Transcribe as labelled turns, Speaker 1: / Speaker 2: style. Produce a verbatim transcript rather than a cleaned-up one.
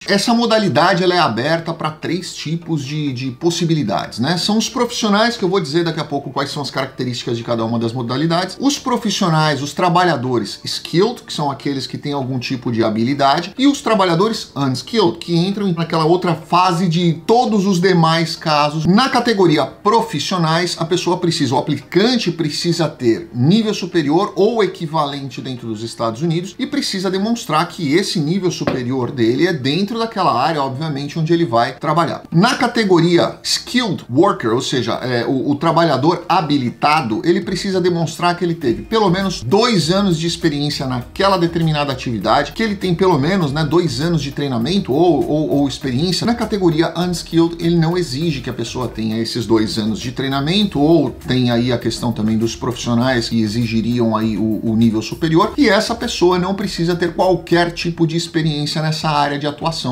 Speaker 1: Essa modalidade ela é aberta para três tipos de, de possibilidades, né? São os profissionais, que eu vou dizer daqui a pouco quais são as características de cada uma das modalidades. Os profissionais, os trabalhadores skilled, que são aqueles que têm algum tipo de habilidade, e os trabalhadores unskilled, que entram naquela outra fase de todos os demais casos. Na categoria profissionais, a pessoa precisa, o aplicante precisa ter nível superior ou equivalente dentro dos Estados Unidos e precisa demonstrar que esse nível superior dele é dentro daquela área, obviamente, onde ele vai trabalhar. Na categoria skilled worker, ou seja, é, o, o trabalhador habilitado, ele precisa demonstrar que ele teve pelo menos dois anos de experiência naquela determinada atividade, que ele tem pelo menos, né, dois anos de treinamento ou, ou, ou experiência. Na categoria unskilled, ele não exige que a pessoa tenha esses dois anos de treinamento, ou tem aí a questão também dos profissionais que exigiriam aí o, o nível superior, e essa pessoa não precisa ter qualquer tipo de experiência nessa área de atuação.